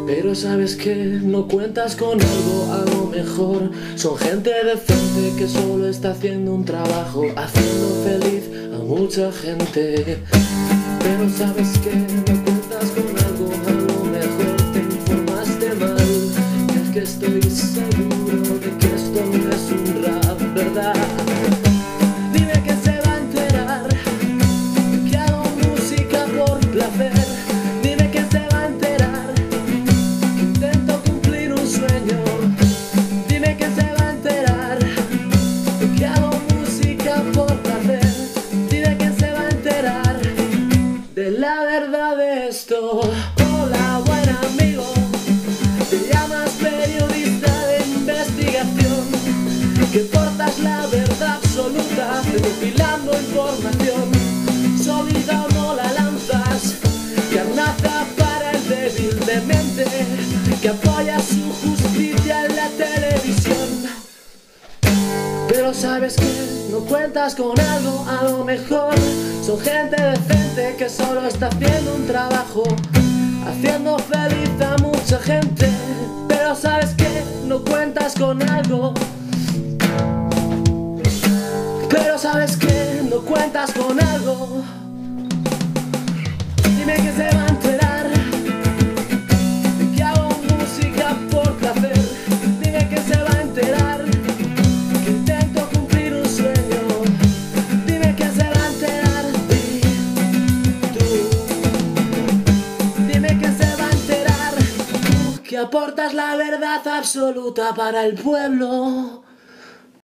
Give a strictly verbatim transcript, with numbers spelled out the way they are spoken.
Pero sabes que no cuentas con algo, a lo mejor son gente decente que solo está haciendo un trabajo, haciendo feliz a mucha gente. Pero sabes que no cuentas con algo, a lo mejor te informaste mal. Y es que estoy seguro de que esto no es un rap, ¿verdad? Dime que se va a enterar que hago música por placer. Dime que se va a enterar que intento cumplir un sueño. Dime que se va a enterar que hago música por placer. Dime que se va a enterar de la verdad de esto. Hola, buen amigo, te llamas periodista de investigación, que portas la verdad absoluta, recopilando información. Sólida o no la lanzas, carnaza para el débil de mente, que apoya su justicia en la televisión. Pero sabes que no cuentas con algo, a lo mejor son gente decente que solo está haciendo un trabajo, haciendo feliz a mucha gente. Pero sabes que no cuentas con algo, pero sabes que no cuentas con algo. Dime que se va a enterar de que hago música por placer. Dime que se va a enterar que intento cumplir un sueño. Dime que se va a enterar de tú. Dime que se va a enterar tú, que aportas la verdad absoluta para el pueblo.